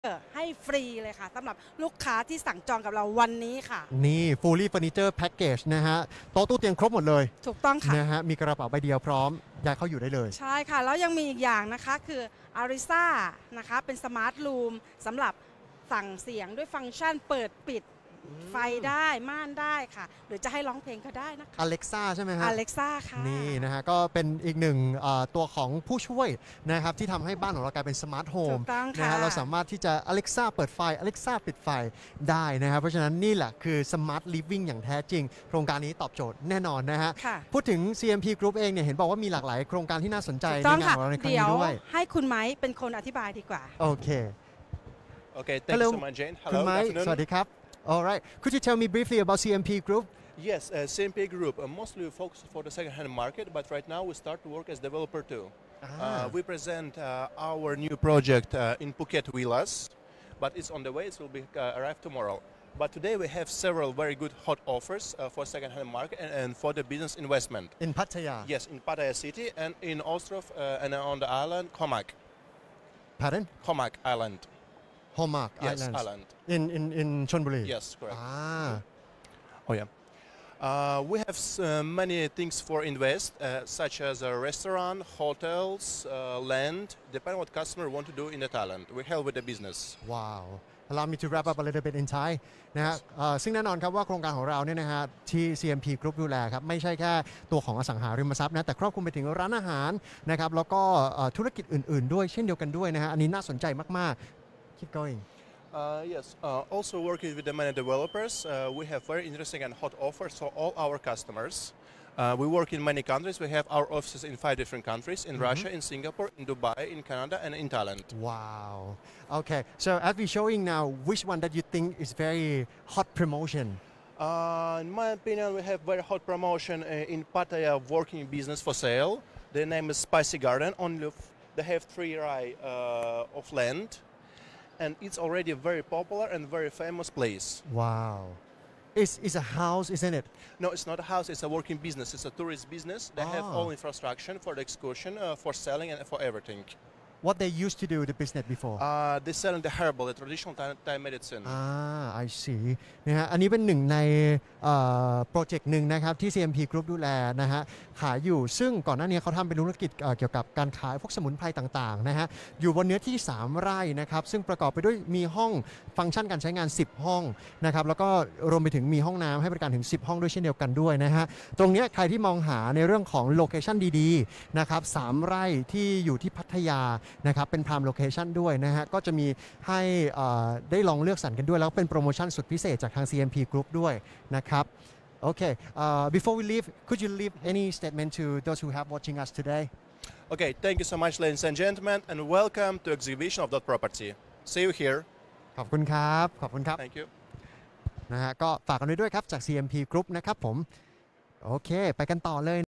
ให้ฟรีเลยค่ะสำหรับลูกค้าที่สั่งจองกับเราวันนี้ค่ะนี่ Fully Furniture Package นะฮะโต๊ะตู้เตียงครบหมดเลยถูกต้องค่ะนะฮะมีกระเป๋าใบเดียวพร้อมย้ายเข้าอยู่ได้เลยใช่ค่ะแล้วยังมีอีกอย่างนะคะคือ Arisa นะคะเป็นสมาร์ทรูมสำหรับสั่งเสียงด้วยฟังก์ชันเปิดปิดไฟได้ม่านได้ค่ะหรือจะให้ร้องเพลงก็ได้นะคะ Alexa ใช่ไหมฮะ Alexa ค่ะนี่นะฮะก็เป็นอีกหนึ่งตัวของผู้ช่วยนะครับที่ทำให้บ้านของเรากลายเป็นสมาร์ทโฮมนะฮะเราสามารถที่จะ Alexa เปิดไฟ Alexa ปิดไฟได้นะครับเพราะฉะนั้นนี่แหละคือ Smart Living อย่างแท้จริงโครงการนี้ตอบโจทย์แน่นอนนะฮะพูดถึง CMP Group เองเนี่ยเห็นบอกว่ามีหลากหลายโครงการที่น่าสนใจในงานของเราในครั้งนี้ด้วยให้คุณไม้เป็นคนอธิบายดีกว่าโอเค Okay, thank you so much, Jane. Hello, good afternoon. สวัสดีครับ All right. Could you tell me briefly about CMP Group? Yes, CMP Group. Mostly we focus for the second-hand market, but right now we start to work as developer too. We present our new project in Phuket Villas, but it's on the way. It will be arrive tomorrow. But today we have several very good hot offers for second-hand market and for the business investment. In Pattaya? Yes, in Pattaya City and in Ostrov and on the island Khomak. Pardon? Khomak Island.Hallmark yes, Island. In Chonburi? Yes, correct. Oh yeah. We have many things for invest, such as a restaurant, hotels, land, depending what customer want to do in the Thailand. We help with the business. Wow. Allow me to wrap up a little bit in Thai นะฮะซึ่งแน่นอนครับว่าโครงการของเราเนี่ยนะฮะที่ CMP Group ดูแลครับไม่ใช่แค่ตัวของอสังหาริมทรัพย์นะแต่ครอบคลุมไปถึงร้านอาหารนะครับแล้วก็ธุรกิจอื่นๆด้วยเช่นเดียวกันด้วยนะฮะอันนี้น่าสนใจมากๆ Keep going. Yes, also working with the many developers, we have very interesting and hot offers for all our customers. We work in many countries. We have our offices in 5 different countries: in Russia, in Singapore, in Dubai, in Canada, and in Thailand. Wow. Okay. So as we're showing now, which one that you think is very hot promotion? In my opinion, we have very hot promotion in Pattaya working business for sale. The name is Spicy Garden. They have 3 rai of land.And it's already a very popular and very famous place. Wow. It's a house, isn't it? No, it's not a house. It's a working business. It's a tourist business. They have all infrastructure for the excursion, for selling and for everything. What they used to do the business before? They selling the herbal, the traditional Thai medicine. I see. นะฮะอันนี้เป็นหนึ่งในโปรเจกต์หนึ่งนะครับที่ CMP Group ดูแลนะฮะขายอยู่ซึ่งก่อนหน้านี้เขาทำเป็นธุรกิจเกี่ยวกับการขายพวกสมุนไพรต่างๆนะฮะอยู่บนเนื้อที่3 ไร่นะครับซึ่งประกอบไปด้วยมีห้องฟังก์ชันการใช้งาน10 ห้องนะครับแล้วก็รวมไปถึงมีห้องน้ำให้บริการถึง10 ห้องด้วยเช่นเดียวกันด้วยนะฮะตรงนี้ใครที่มองหาในเรื่องของโลเคชั่นดีๆนะครับ3 ไร่ที่อยู่ที่พัทยานะครับเป็น prime location ด้วยนะฮะก็จะมีให้ได้ลองเลือกสรรกันด้วยแล้วเป็นโปรโมชั่นสุดพิเศษจากทาง CMP Group ด้วยนะครับ Okay, before we leave, could you leave any statement to those who have watching us today? Okay, thank you so much, ladies and gentlemen, and welcome to exhibition of that property. See you here. ขอบคุณครับขอบคุณครับ Thank you. นะฮะก็ฝากกันด้วยครับจาก CMP Group นะครับผมโอเคไปกันต่อเลย